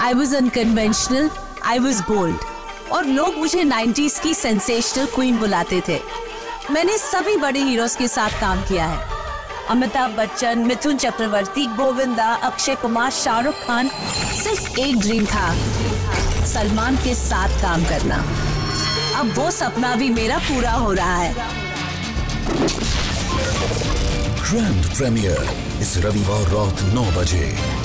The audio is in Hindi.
I was unconventional, I was bold, और लोग मुझे 90s की सेंसेशनल क्वीन बुलाते थे। मैंने सभी बड़े हीरोज के साथ काम किया है, अमिताभ बच्चन, मिथुन चक्रवर्ती, गोविंदा, अक्षय कुमार, शाहरुख खान। सिर्फ एक ड्रीम था, सलमान के साथ काम करना। अब वो सपना भी मेरा पूरा हो रहा है। ग्रैंड प्रीमियर इस रविवार रात 9 बजे।